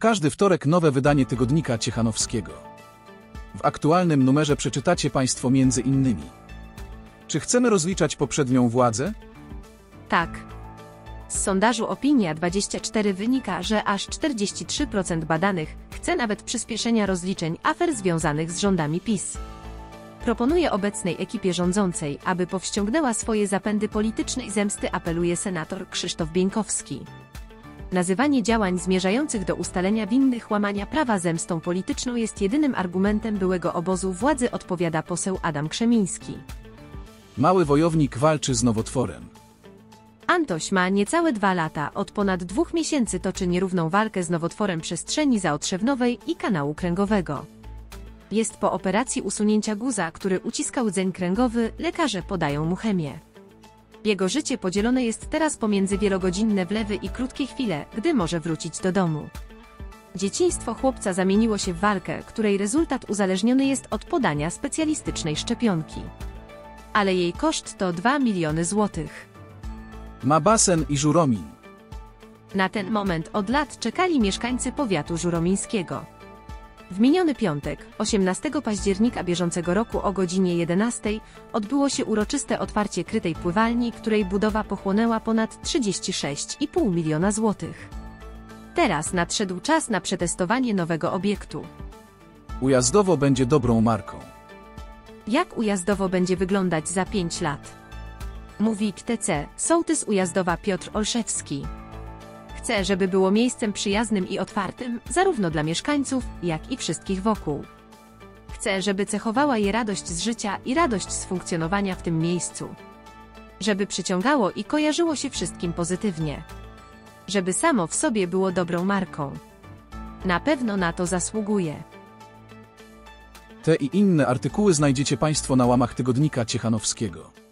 każdy wtorek nowe wydanie tygodnika Ciechanowskiego. W aktualnym numerze przeczytacie Państwo między innymi: czy chcemy rozliczać poprzednią władzę? Tak. Z sondażu Opinia24 wynika, że aż 43% badanych chce nawet przyspieszenia rozliczeń afer związanych z rządami PiS. Proponuje obecnej ekipie rządzącej, aby powściągnęła swoje zapędy politycznej zemsty, apeluje senator Krzysztof Bieńkowski. Nazywanie działań zmierzających do ustalenia winnych łamania prawa zemstą polityczną jest jedynym argumentem byłego obozu władzy, odpowiada poseł Adam Krzemiński. Mały wojownik walczy z nowotworem. Antoś ma niecałe 2 lata, od ponad 2 miesięcy toczy nierówną walkę z nowotworem przestrzeni zaotrzewnowej i kanału kręgowego. Jest po operacji usunięcia guza, który uciskał rdzeń kręgowy, lekarze podają mu chemię. Jego życie podzielone jest teraz pomiędzy wielogodzinne wlewy i krótkie chwile, gdy może wrócić do domu. Dzieciństwo chłopca zamieniło się w walkę, której rezultat uzależniony jest od podania specjalistycznej szczepionki. Ale jej koszt to 2 miliony złotych. Ma basen i żuromin. Na ten moment od lat czekali mieszkańcy powiatu żuromińskiego. W miniony piątek, 18 października bieżącego roku o godzinie 11 odbyło się uroczyste otwarcie krytej pływalni, której budowa pochłonęła ponad 36,5 miliona złotych. Teraz nadszedł czas na przetestowanie nowego obiektu. Ujazdowo będzie dobrą marką. Jak ujazdowo będzie wyglądać za 5 lat? Mówi TC, sołtys Ujazdowa Piotr Olszewski. Chce, żeby było miejscem przyjaznym i otwartym, zarówno dla mieszkańców, jak i wszystkich wokół. Chce, żeby cechowała je radość z życia i radość z funkcjonowania w tym miejscu. Żeby przyciągało i kojarzyło się wszystkim pozytywnie. Żeby samo w sobie było dobrą marką. Na pewno na to zasługuje. Te i inne artykuły znajdziecie Państwo na łamach tygodnika Ciechanowskiego.